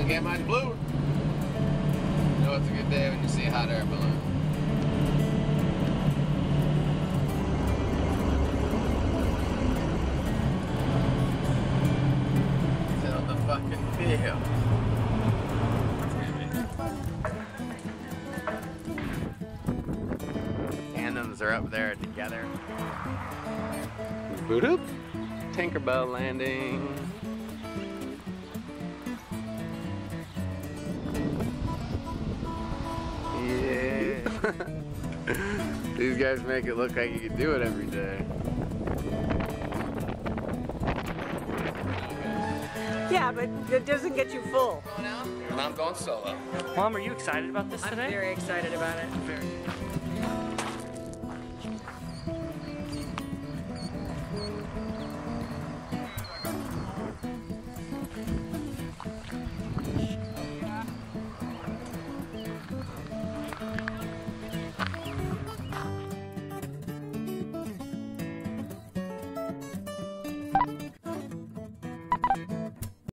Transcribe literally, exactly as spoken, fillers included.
Doesn't get much bluer. You know it's a good day when you see a hot air balloon. Till the fucking feel. Tandems are up there together. Boot up. Tinkerbell landing. Yeah. These guys make it look like you can do it every day. Yeah, but it doesn't get you full. And I'm going solo. Mom, are you excited about this today? I'm very excited about it. Very.